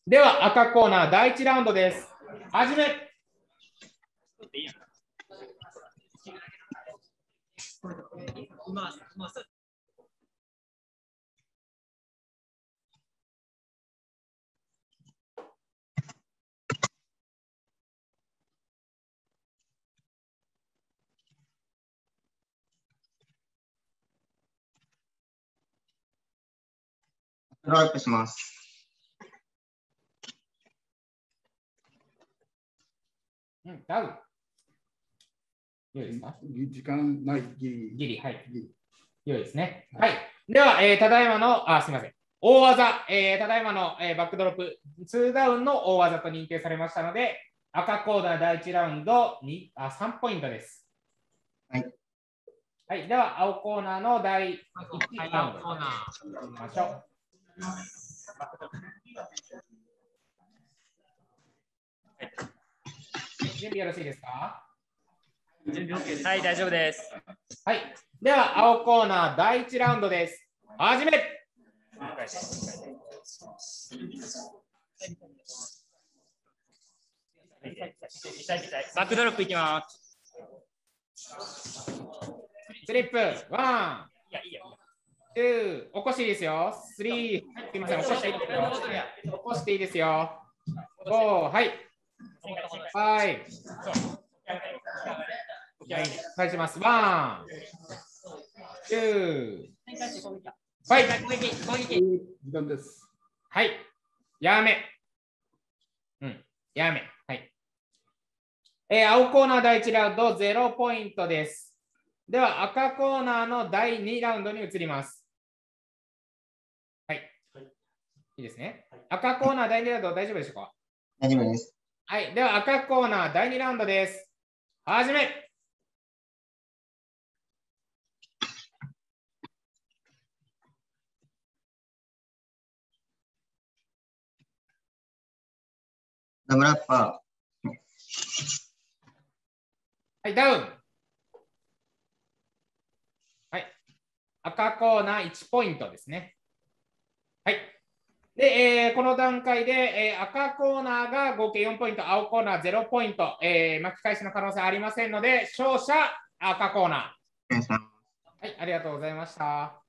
では、赤コーナー第1ラウンドです。始め。 ドラップします。 ダウン。良いですか？ 時間ない、ギリ。 はい。良いですね。はい。では、ただいまの、すみません。大技、ただいまの、バックドロップ、2ダウンの大技と認定されましたので、赤コーナー第1ラウンド3ポイントです。 はい。 はい。では、青コーナーの第1ラウンド。行きましょう。準備よろしいですか？ 準備 OK です。はい、大丈夫です。 はい。では、青コーナー第1ラウンドです。始め。バックドロップいきます。スリップ、ワン、ツー、起こしていいですよ。スリー、すみません、起こしていいですよ。起こしていいですよ。4、はい。はい。返します。ワン、ツー、はい。 時間です。 はい。やめ。やめ。はい。青コーナー第1ラウンド0ポイントです。では、赤コーナーの第2ラウンドに移ります。はい。いいですね。赤コーナー第2ラウンド大丈夫でしょうか？ 大丈夫です。 はい。では、赤コーナー第2ラウンドです。始め。 ダブルアッパー。 はい、ダウン。はい。赤コーナー1ポイントですね。はい。で、この段階で、赤コーナーが合計4ポイント、青コーナー0ポイント、巻き返しの可能性ありませんので、勝者赤コーナー。はい、ありがとうございました。